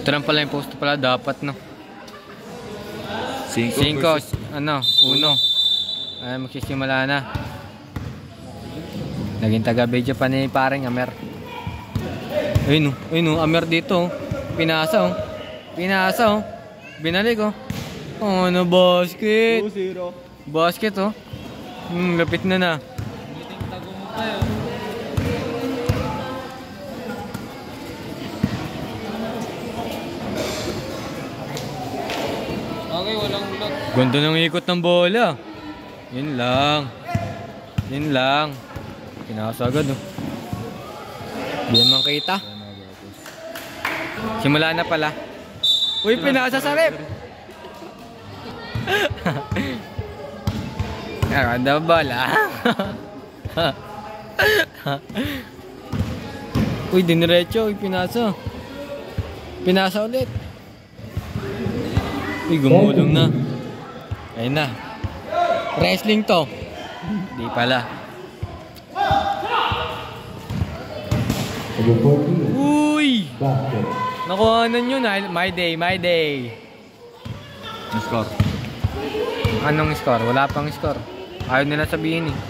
Ito lang pala yung posto pala dapat, no? 5, ano, 1. Ay, magsisimula na. Naging taga-video pa ni paring Amer. Ayun o, Amer dito. Pinasa o. Pinasa o. Binalik o. Oh, ano, basket. 2-0. Basket o. Lapit na na. Meeting tago mo tayo. Okay, walang ulot. Ganda ng ikot ng bola. Yun lang. Yun lang. Pinasa agad o. Di naman kita. Simula na pala. Uy, pinasa sa rep. Ganda bola. Uy, diniretso. Uy, pinasa. Pinasa ulit. Uy, gumulong na. Ayun na. Wrestling to. Di pala. Uy! Nakuhanan yun. My day, my day. Score. Anong score? Wala pang score. Ayaw nila sabihin eh.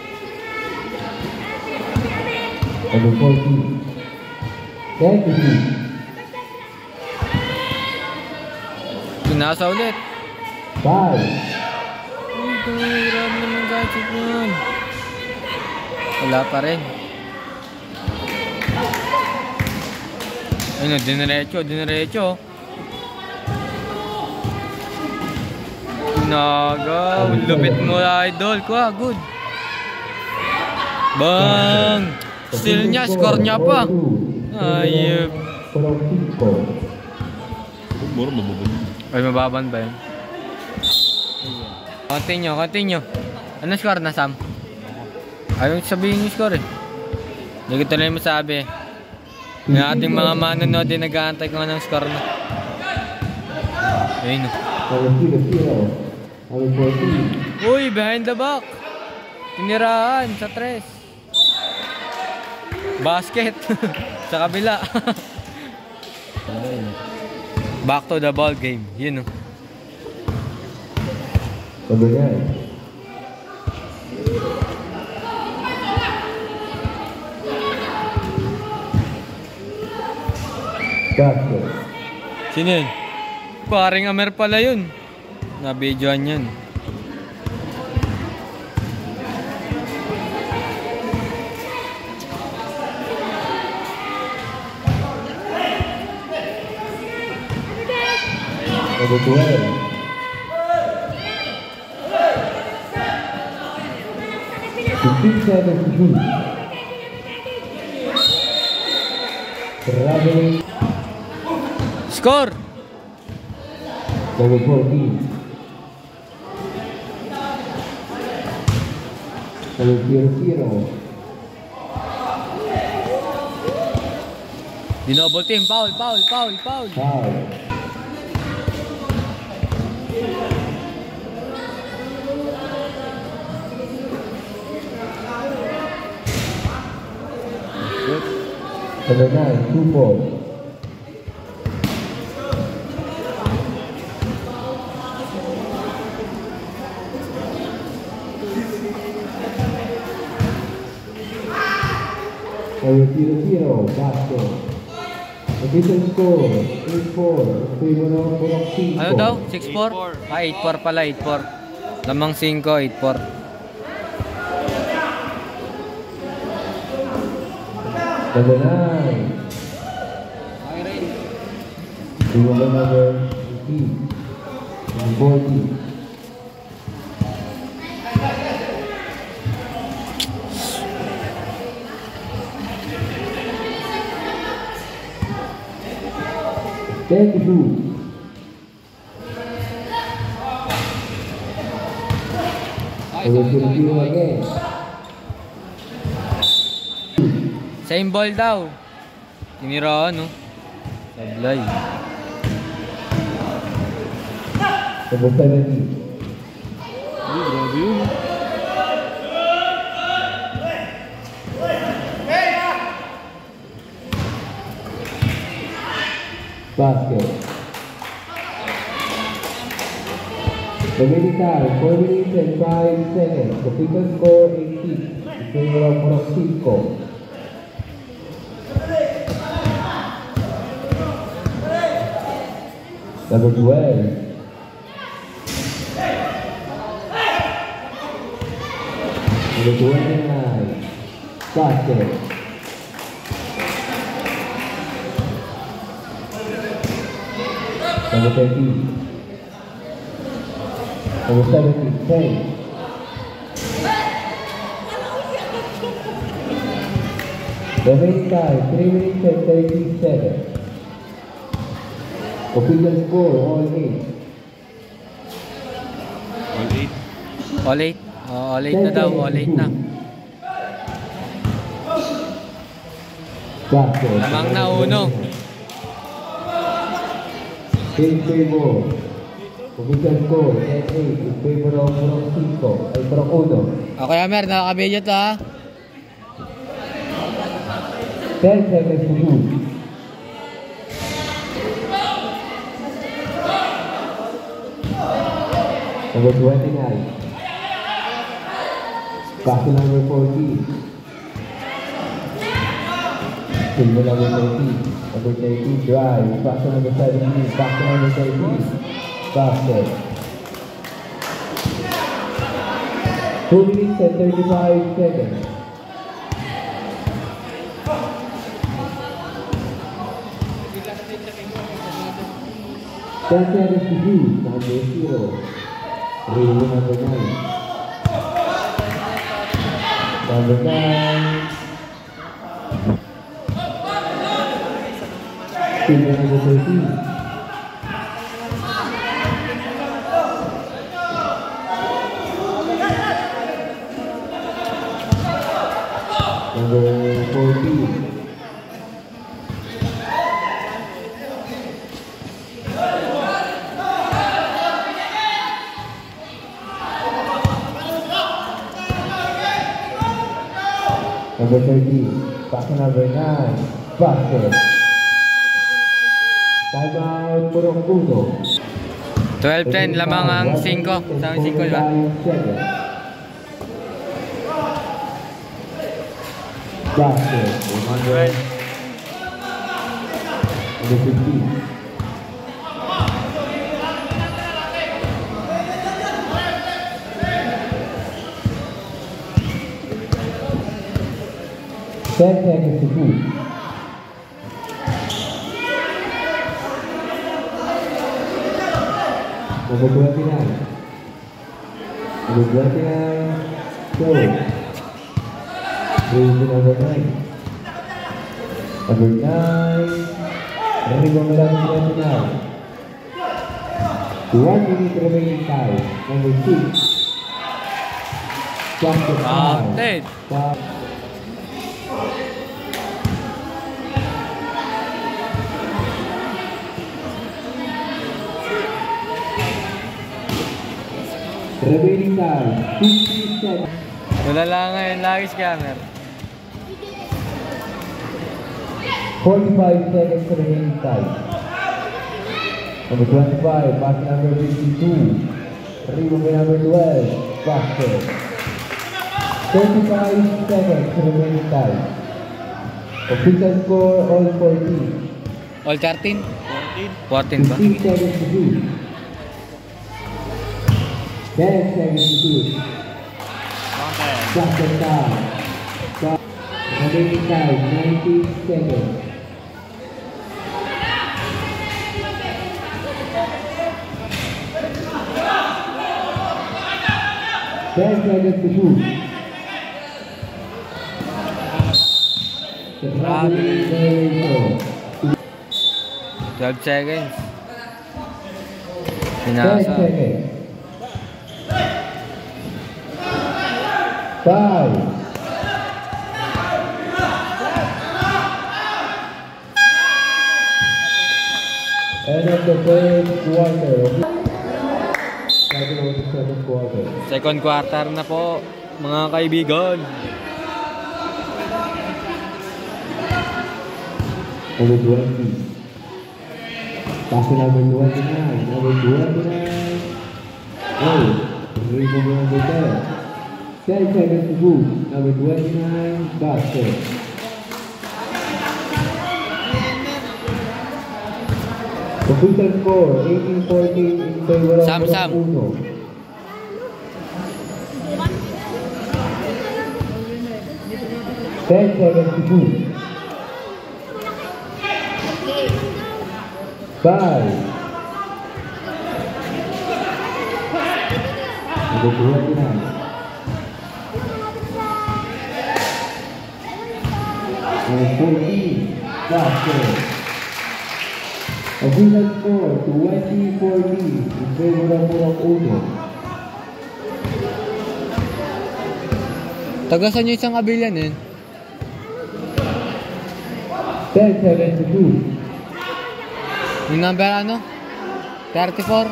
Pinasa ulit. Uy, hirap naman gadget yan. Wala pa rin. Ayun, diniretso. Naga, lupit mo idol ko, good. Bang! Steal niya, score niya pa. Ayup. Ay, mababan ba yun? Continue. Ano score na, Sam? Ayaw sabihin yung score eh. Hindi ko tuloy masabi. Yung ating mga manonood din nag-aantay kung anong score na. Ayun. Uy, behind the back. Tiniraan sa 3. Basket. Sa kabila. Back to the ball game. Yun o. Sino yun? Paring Amer pala yun. Na-videoan yun. Score! Number 14. Number 0. Dinoble team, foul. Number 9, 2-4. Number 0, basket. Official score, 8-4. Favor of 6. Ano daw? 6-4? 8-4 pala, 8-4. Lamang 5, 8-4. Number 9. Number 18. Number 40. Thank you. Same ball daw. Tiniraan, no? Sablay. Number 70. Grabe yun. Basket. Remaining time, 4 minutes and 5 seconds. The Official score 18 in favor of Morocco. Number 12. Number 29. Basket. Number 13. Number 17, 10. Remaining time, 3 minutes and 30 seconds. Official score, all 8. All 8. All 8. Oh, all 8 na daw. All 8 na. Basket. Lamang na uno. In favor. Official score, 10-8 in favor of Morocco. Ay, Morocco. Okay, Amer. Nakakabidyo to ha. 10 seconds to shoot. Number 29. Back to number 14. Silver number 13. Number 13 drive. Back to number 17. Back to number 13. Basket. 2 minutes and 35 seconds. Ten seconds to shoot. Number 0. Rule number 9. Number 9. Silver number 13. Number 14. Number 13. Back to number 9. Basket. Time out, Morocco. 12-10. Lamang ang 5. Sa 5, di ba? Basket. Number 15. Ten seconds to shoot. Number 29. Number 29. Go. Move to number 9. Number 9. Rebound number 29. 1 minute remaining time. Number 6. Basket time. Dead. 50 seconds. Wala lang ngayon. Lagi scammer. 45 seconds remaining time. Number 25, basket number 52. Rebound number 12. Basket. 35 seconds remaining time. Official score, all 14. All 13? 14 ba? 15 seconds to shoot. 10 seconds to shoot. Basket time. Remaining time, 90 seconds. Ten seconds to shoot. The Grabe. 12 seconds. 10 Pinasa. seconds. 5. End of the first quarter. Second of the second quarter. Second quarter na po, mga kaibigan. Number 20. Basket number 29. Number 29. Oh, rebound number 10. 10 seconds to go. Number 29. Basket. Official score 18-14 in favor of Sam. Uno. 10 seconds to go. 5. Number 29. Number 14. Basket. Official score 20-14 in favor of Uno. Tagasan nyo isang kabilyan eh. 10 seconds to go. Yung number ano? 34?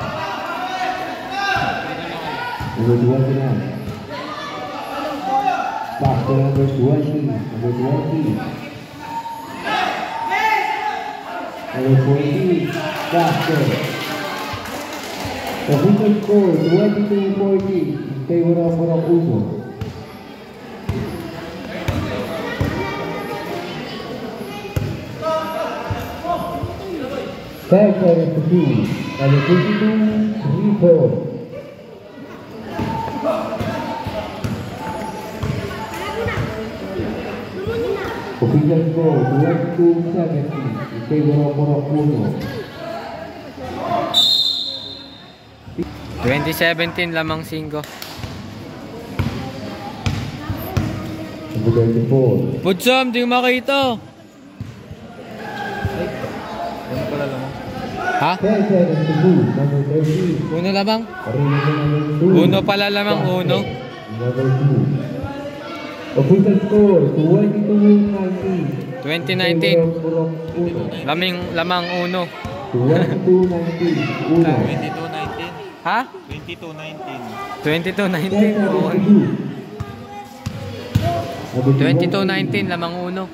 Number 29. Basket number 20. Number 20. Number 14. Basket. Official score 22-14 in favor of Uno. 10 seconds to go. Number 22. Rebound. Official score 22-17 in favor of Uno. 2017 lamang 5. Number 34. Putsam, di ko makita. Ano pala naman? Ha? 10 seconds to go. Number 13. Uno lamang? Number 2. Uno pala lamang, uno. Number 2. Official score 22-19. 2019. Lamang uno. 22-19. Uno. 22-19. Ha? 22-19. 2219. Oo. 2219 lamang uno.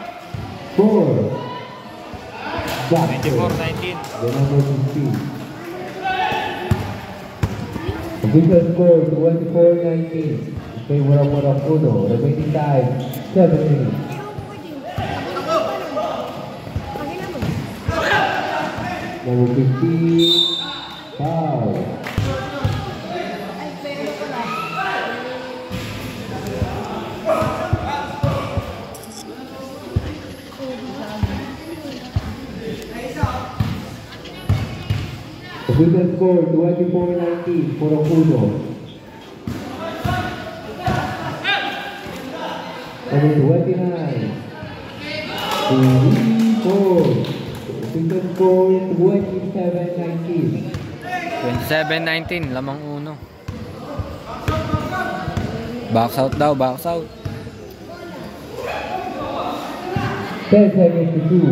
4. 24-19. The number 15. Official score 24-19. In favor of Uno. Remaining time 7 minutes. Number 15. Foul. Official score 24-19 for Uno. Number 29. 4. Official score 27-19. 2719 lamang uno. Box out daw, box out. 10 seconds to go.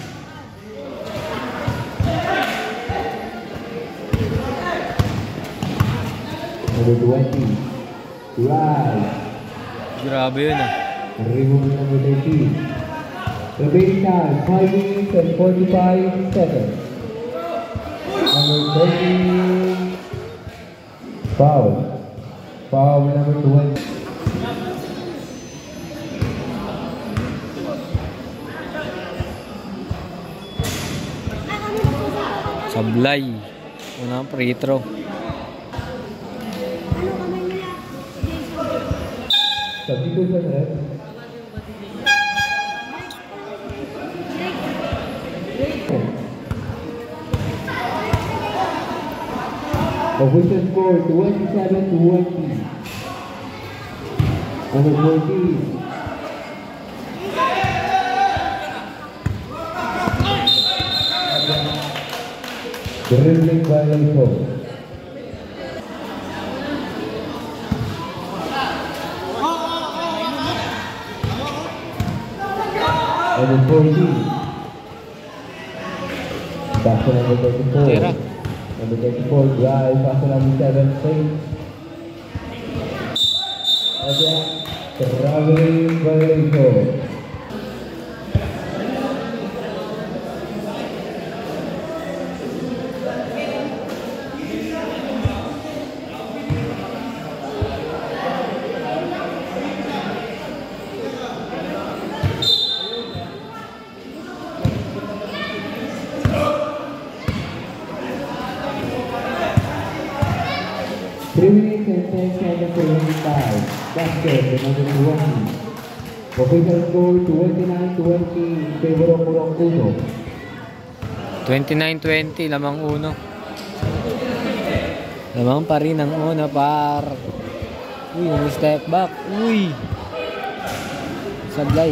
Number 20. Right. Grabe yun ah. Remove number 13. Remaining time 5 minutes and 45 seconds. Number 13. Foul. Foul with number 20. Sablay. Unang free throw. Substitution ref. Official score 27-20. Number 14. Dribbling violation. Number 14. Pass to number 34. Tira. Number 34, drive. Pass to number 7, straight. Again, traveling violation. 3 minutes and 10 seconds remaining time. Basket, the number 20. Official score 29-20 in favor of Purok Uno. 29-20, lamang uno. Lamang pa rin ang una, par. Uy, may step back. Uy. Sablay.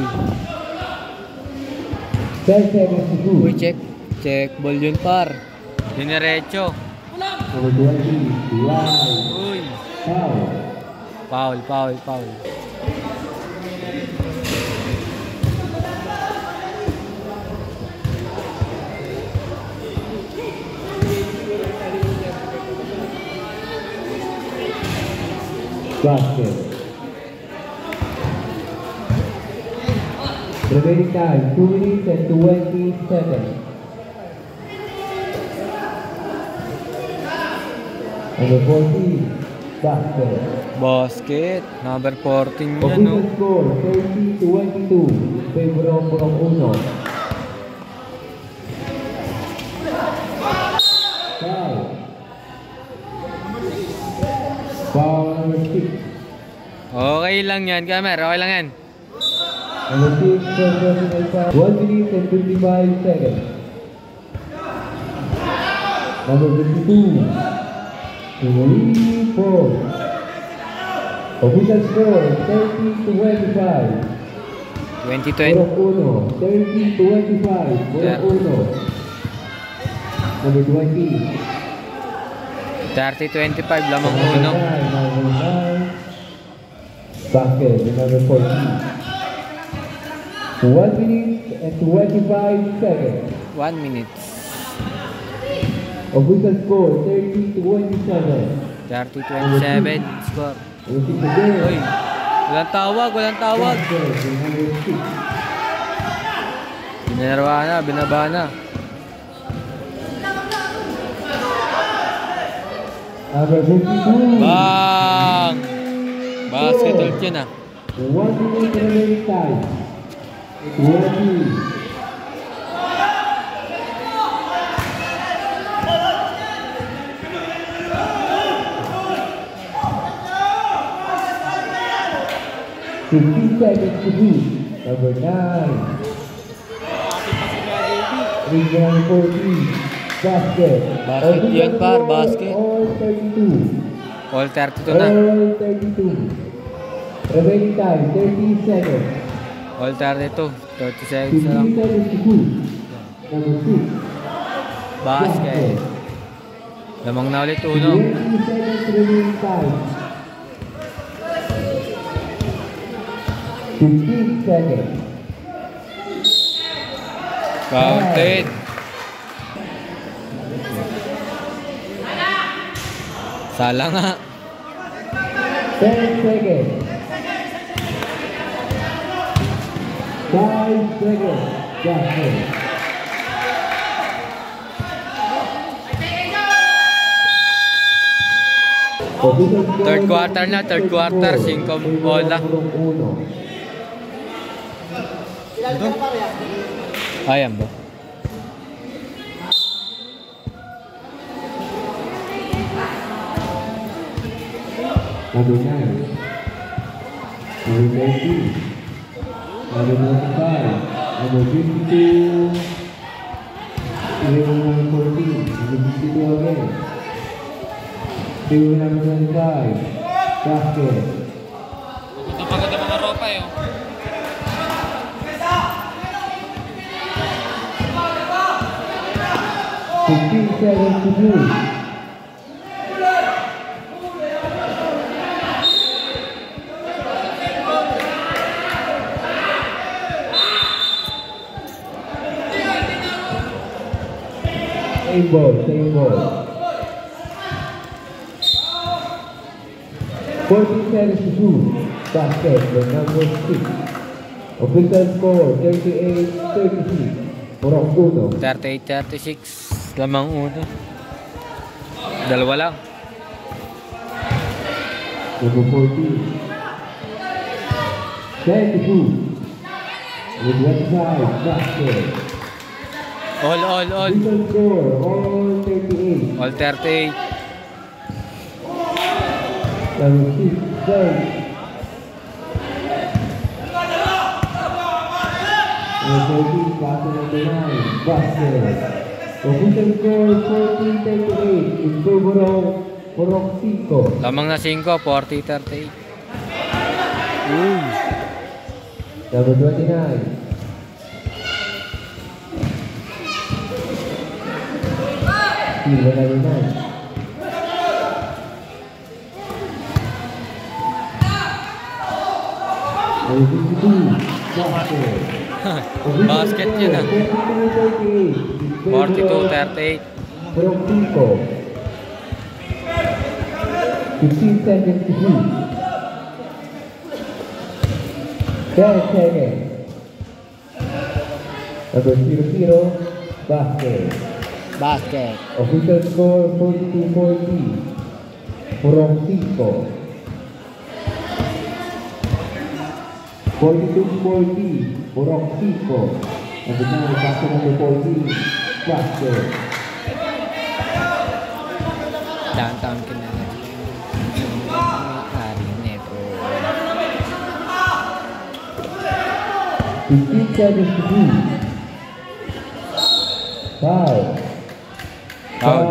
10 seconds to Uy, shoot. check. Check ball yun, par. Dinerecho. Number 20, Dual. Uy. Foul. Foul, foul, foul. Basket. Remaining time 2 minutes and 20 seconds. Number 14, basket. Basket. Number 14 yan, no? Official score 30-22 in favor of Purok Uno. Foul. Foul number 6. Okay lang yan, Kamer. Okay lang yan. Number 6 for personal foul. 1 minute and 55 seconds. Number 52. 3 4. Official score 30-25. 20-20. Purok Uno. 30-25. Purok Yeah. Uno. Number 20. 30-25, lamang uno. Number 9. Basket, the number 14. 1 minute and 25 seconds. 1 minute. Official score 30-27. 30-27 score. Losing the game. Uy. Walang tawag, walang tawag. Basket, the number 6. Binarwa na, binaba na. Number 52. Bang! Basket ulit yun, ah. 1 minute remaining time. 20. Seconds to shoot. Number 9. Number 14. Basket. Basket yan, par, basket. All 32. All 32 na. All 32. Remaining time 30 seconds. All 32. 30 seconds na 15 lang. seconds to shoot. Number 6. Basket. Lamang na ulit uno. 20 seconds remaining time. 15 seconds. Counted. Sala nga. 10 seconds. 5 seconds. Basket. Third quarter na, third quarter. 5 bola. Ayan ba? Number 9. Number 13. Number 95. Number 52. Number 14. Number 52 again. Number 25. Basket. Napaganda mga ropa yun. Fifteen seconds to shoot. Same ball, same ball. 14 seconds to shoot. Basket, the number 6. Official score 38-36. Purok Uno. 38-36. Lamang uno. Dalawa lang. Number 14. 10 to shoot. With 1-5. Basket. All. Official score all 38. All 38. Number 6, serve. Number 14, pass to number 9, basket. Official score 40-38 in favor of Oroxico. Lamang na 5, 40-38. Number 29. Number 99. Number 52, basket. Basket yun ah. 42-38. Oroxico. 15 seconds to shoot. 10 seconds. Number 00, basket. Basket. Official score 42-40. Oroxico. 42-40. Oroxico. Number 9, basket number 14, basket. Downtown ka na lang. Hari neto. 15 seconds to shoot. Foul. Foul.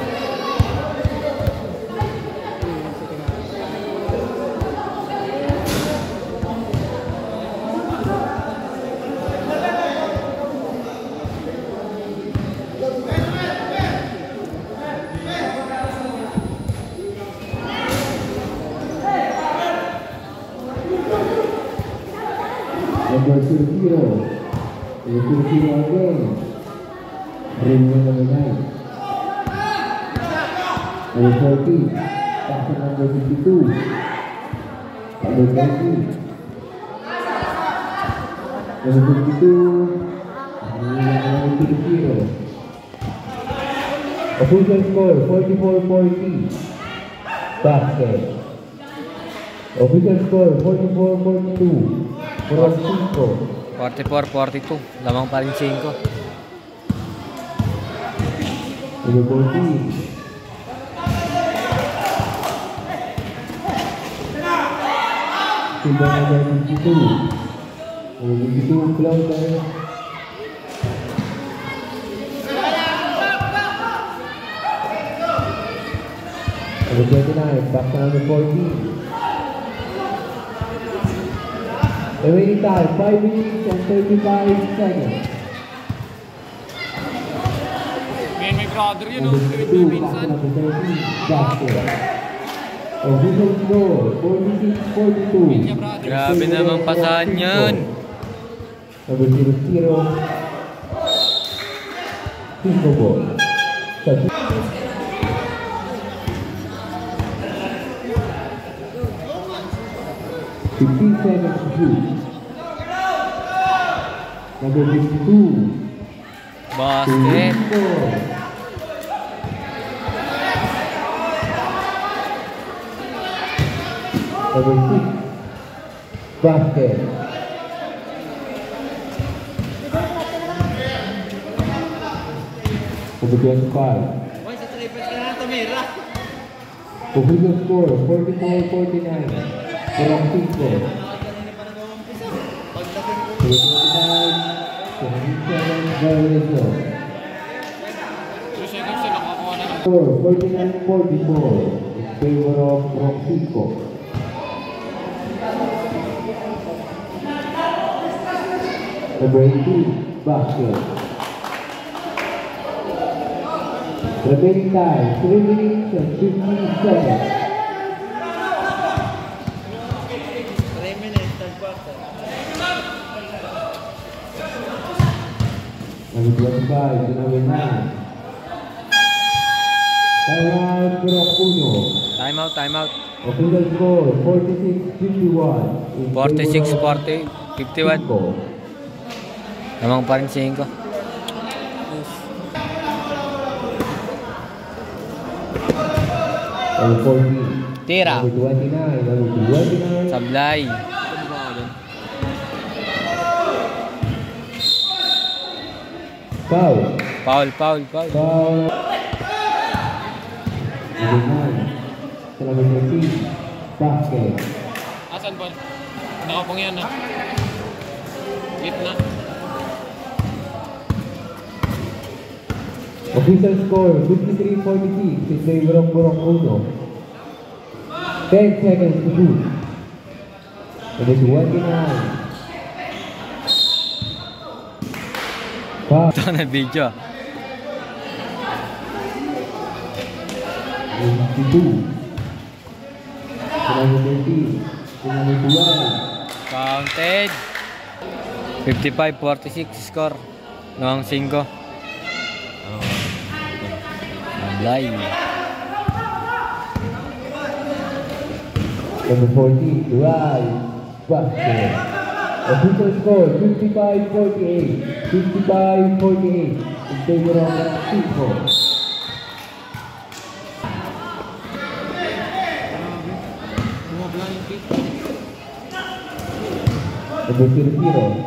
Number 00. Number 00 again. Ring number 9. Number 14. Pass to number 52. Number 20. Number 52. Number 00. Official score 44-40. Basket. Official score 44-42. Oroxico. 44-42. Lamang pa rin 5. Number 14. Number 52. Number 52 Cloud. Number 29, back to number 14. Remaining time, 5 minutes and 35 seconds. May brother yun Number 2, back to number 13, basket. Official score, 46-42. Grabe namang pasahan yan. Number 00, Cinco ball. 15 seconds to shoot. Number 52. Basket. Number 6. Basket. Number 25. Official score 44-49. Oroxico. 49-44 in favor of Oroxico. Number 18, basket. Remaining time, 3 minutes and 15 seconds. Number 25 to number 9. Timeout, Purok Uno. Timeout. Official score, 46-51. 46-51. Lamang pa rin 5. Number 14. Tira. Number 29. Number 29. Sablay. Foul. Foul. Foul. Number 9. To number 13. basket. Asan ball? Nakapong yan na. Gitna. Official score 53-46 in favor of Borong Uno. 10 seconds to shoot. It is 29. Ito na video. 22. Number 13. Number 12. Counted. 55-46 score. Noong 5. Malay. Number 14. Drive. Basket. Official score 55-48. 55-48 in favor of Mexico. Number 0.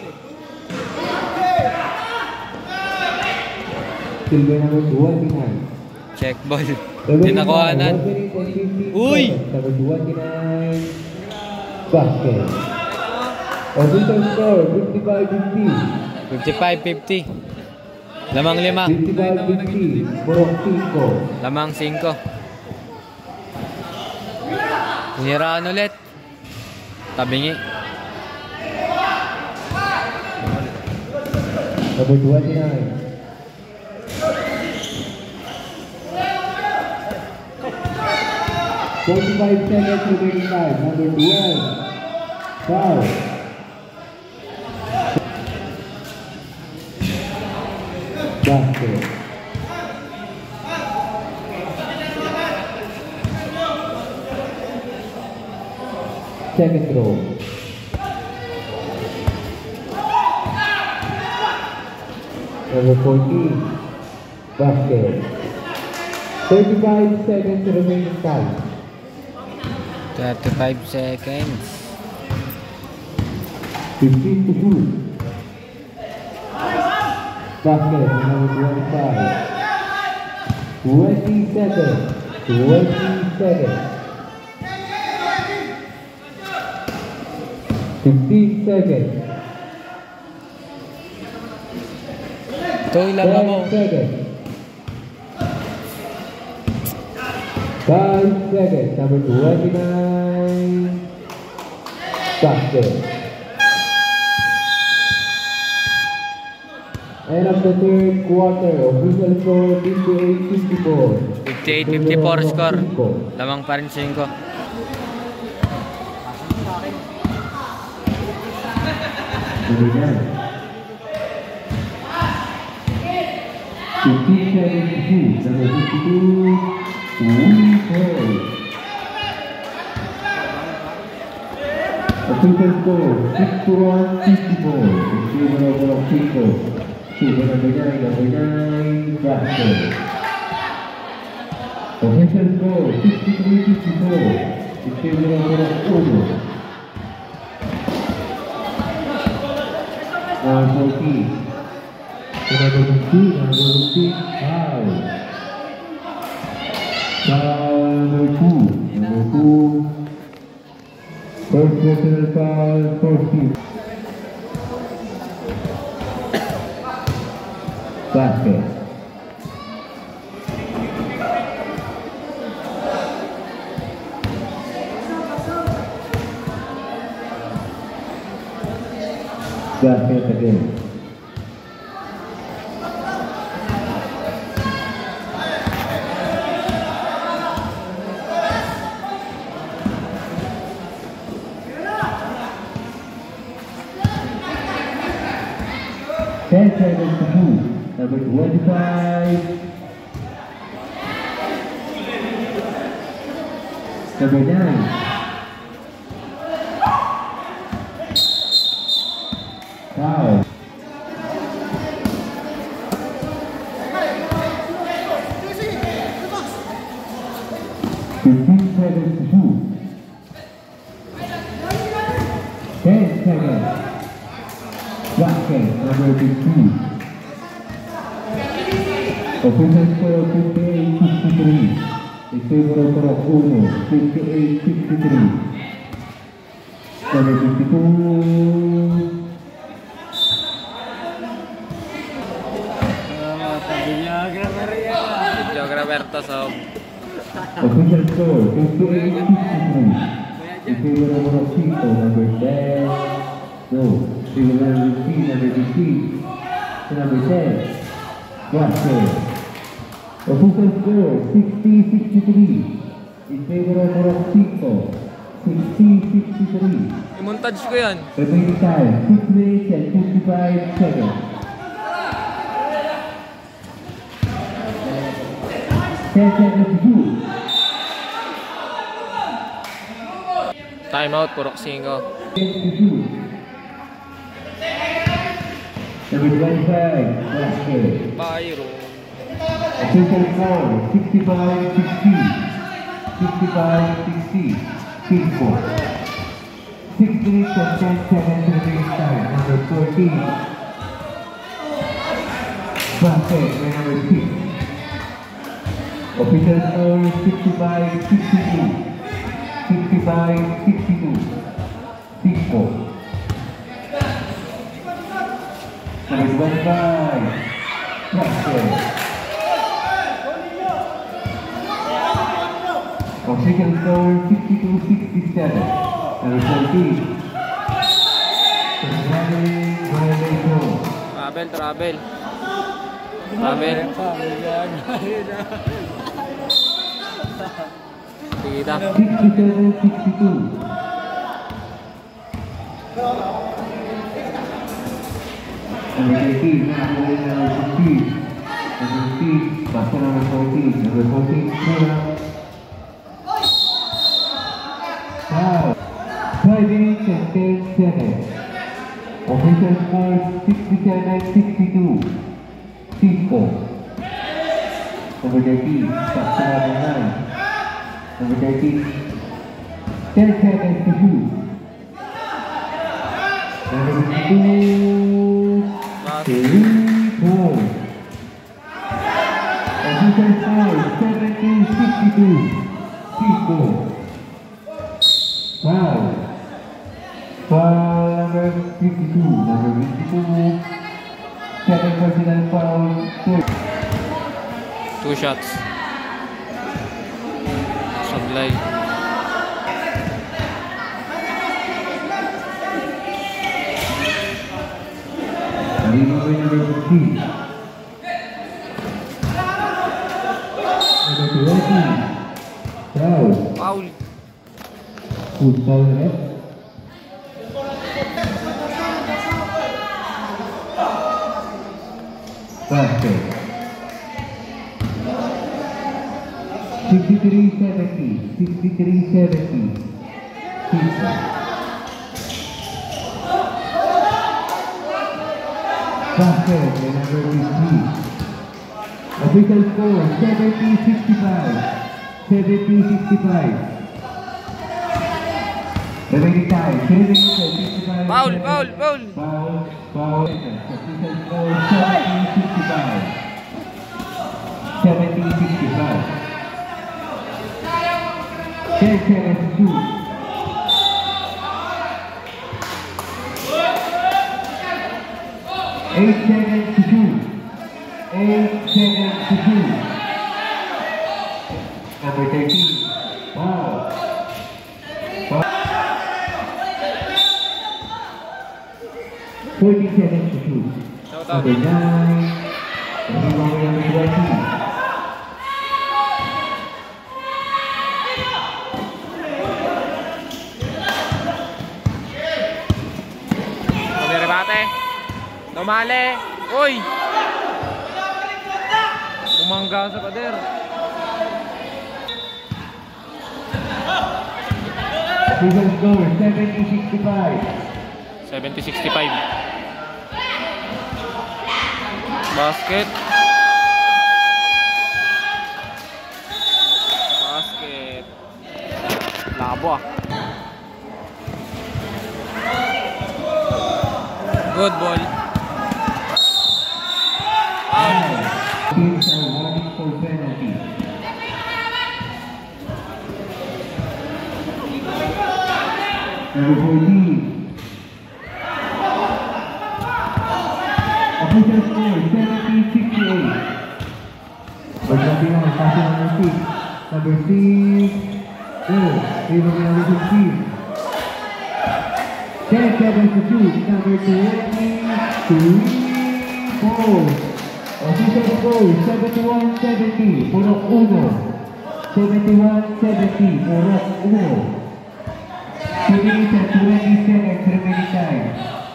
Silver number 29. Check ball. Tinakuhanan. Uy! Number 29. Basket. Official score 55-50. 55-50. Lamang 5. 55-50. Borong 5. Lamang 5. Hiniraan ulit. Tabingi. Number 29. Forty-five seconds remaining time. Number 12. Foul. Basket. Second throw. Number 14. Basket. 35 seconds remaining time. 35 seconds. 15 to shoot. Basket number 25. 20 seconds. 20 seconds. 15 seconds. Ito ilaba mo. 10 seconds. 5 seconds. Number 29. Basket. End of the third quarter. Official score 58-54. 58-54 score. Lamang pa rin 5. 15 seconds to shoot. Number 52. Official score 61-54 in favor of Borong 5. Silver number 9, basket. Official score 63-54 in favor of Borong 1. Number 14. Number 2, foul. Number 2. First personal foul, first team. Basket. Basket again. Seconds to shoot. Number 25. Number 9. Foul. 15 seconds to shoot. 10 seconds. Basket number 15. Official score 58-53. in favor of Rock 1, 58-63. Number 52. Roberto sob. Official score 58-63. In favor of Rock 5, number 10. No, they will receive number 15 to number 10. Basket. Official score 60-63. In favor of Rock 5, 60-63. I-montage ko yan. Remaining time 6 minutes and 55 seconds. 10 seconds to shoot. Time out, Purok 5. 10 to shoot. Number 25, basket. Pyro. Official score 65-60. 65-60. Team score. 6 minutes and 10 seconds remaining time. Number 14. Basket by number 6. Official score 65-62. 65-62. Team score. Number 25. Basket. Official score 62-67. Number 14. Travel. Kita. 67-62. Number 18, number 15. Number 15, basket number 14. Number 14, foul. 5 minutes and 10 seconds. Official score 67-62. Team score. Number 13, basket number 9. Number 13, 10 seconds to shoot. Number 52, 3 points. Official score 70-62. Team score. Foul. Foul number 52. Number 52. Second personal foul. 2 shots. Sablay. Number 15. Number 20. Foul. Foul. Full foul ref. Basket. 63-70. 63-70. Pizza. Basket by number 15. Official score 70-65. 70-65. Remaining time 3 minutes and 55 Foul. Foul. Official score 70-65. 70-65. 10 seconds to shoot. 8 seconds to shoot. 8 seconds to shoot. Number 13. Foul. 40 seconds to shoot. Number 9. Number 20. Rebate. Dumali. Uy! Bumangga sa pader. Official score 70-65. 70-65. Basket. Labo ah. Good ball. Teams are running for penalty. Number 14. Official score 70-68. Number 29, passing number 6. Number 6. Go. Favor number 15. 10 seconds to shoot. Number 23. 4. Official score 71-70. Puro 1. 71-70. Puro 1. 2 minutes and 20 seconds remaining time.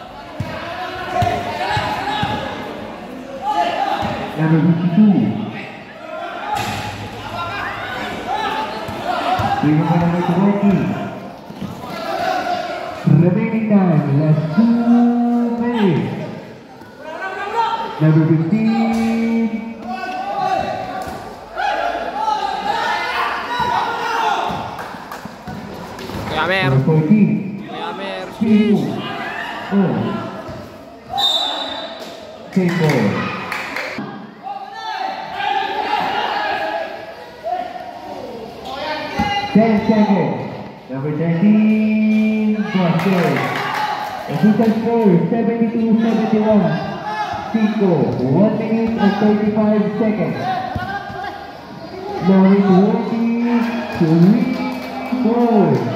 Number 52. Number 20. Remaining time, last 2 minutes. Number 15. Amer. Number 14. Amer. 3, 4. Take ball. Seconds. Number 13, basket. Official score 72-71. 1 minute and 35 seconds. Number 23, 4.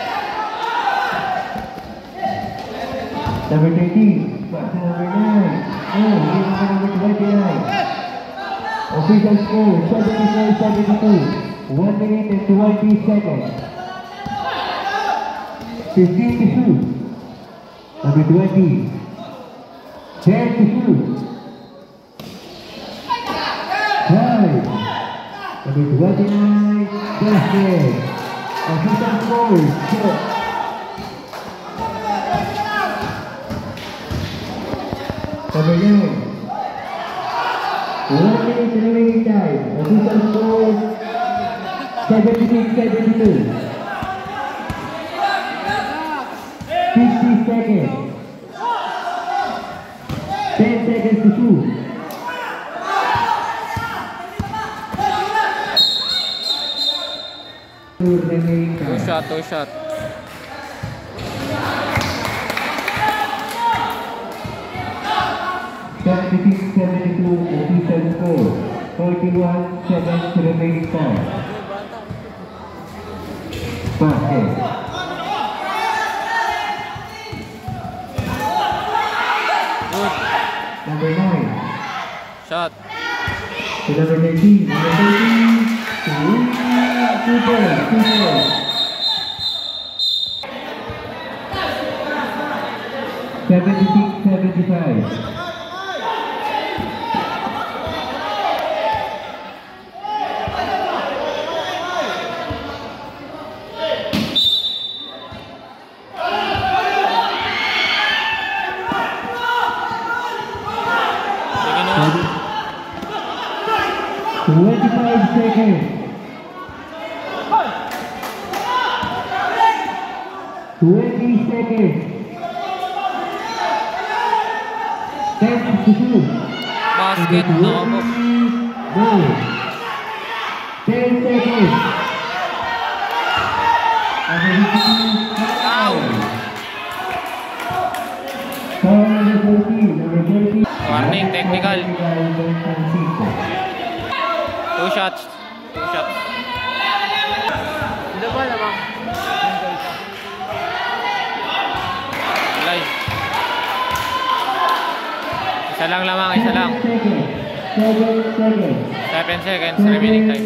Number 13, back to number 9. Number 29. Official score 74-72. 1 minute and 20 seconds. 15 to shoot. Number 20. 10 to shoot. 5. Number 29. Basket. Official score 4. Number 9. 1 minute remaining time. Official score 76-72. 50 seconds. 10 seconds to shoot. Remaining time. Two shot. 76-72 official score. 31 seconds remaining time. Basket. Good. Number 9. Shot. To number 19. Number 13. 2 balls. 76-75. Sige na. 25 seconds. 20 seconds. 10 to shoot. Basket. Nako po. Go. 10 seconds. Ow. Number 14. Number 14. Warning, technical. 2 shots. Hindi ba lamang? Live. Isa lang. 7 seconds remaining time.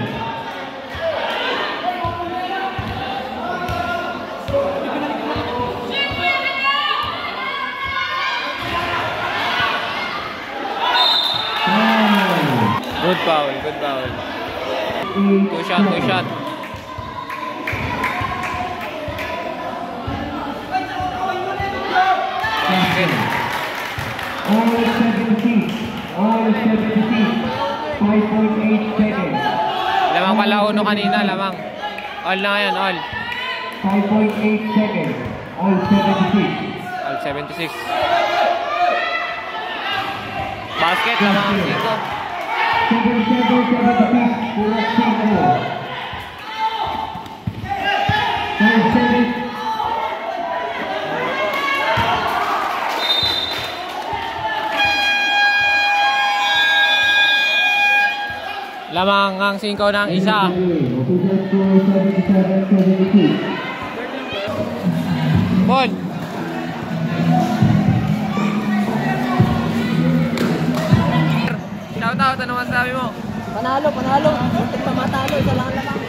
Good foul. 2 shot. Basket. All 76. 5.8 seconds. Lamang pala uno kanina, lamang. All na ngayon, all. 5.8 seconds. All 76. All 76. Basket, lamang ang dito. 77-76. Pura 5. 5 seconds. Lamang ang 5 ng isa. Official score 77-72. Ball. Shout out, ano masabi mo? Panalo. Bakit pa matalo? Isa lang ang lamang.